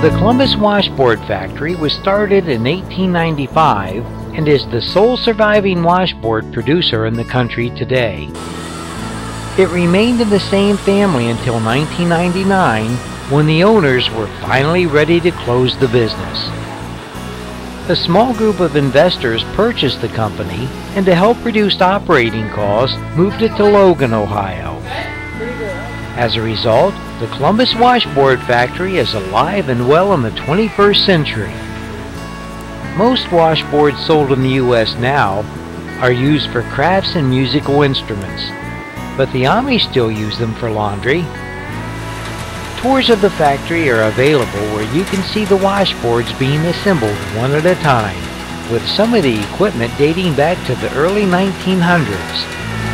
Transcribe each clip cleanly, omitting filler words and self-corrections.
The Columbus Washboard Factory was started in 1895 and is the sole surviving washboard producer in the country today. It remained in the same family until 1999, when the owners were finally ready to close the business. A small group of investors purchased the company, and to help reduce operating costs, moved it to Logan, Ohio. As a result, the Columbus Washboard Factory is alive and well in the 21st century. Most washboards sold in the U.S. now are used for crafts and musical instruments, but the Amish still use them for laundry. Tours of the factory are available where you can see the washboards being assembled one at a time, with some of the equipment dating back to the early 1900s.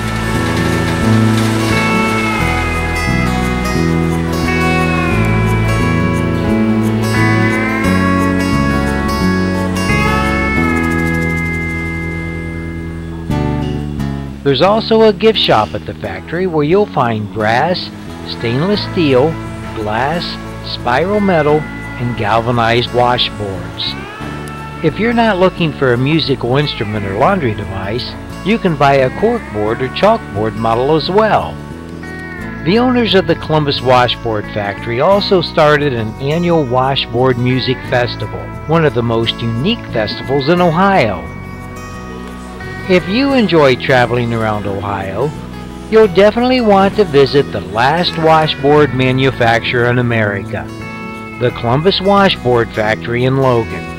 There's also a gift shop at the factory where you'll find brass, stainless steel, glass, spiral metal, and galvanized washboards. If you're not looking for a musical instrument or laundry device, you can buy a corkboard or chalkboard model as well. The owners of the Columbus Washboard Factory also started an annual Washboard Music Festival, one of the most unique festivals in Ohio. If you enjoy traveling around Ohio, you'll definitely want to visit the last washboard manufacturer in America, the Columbus Washboard Factory in Logan.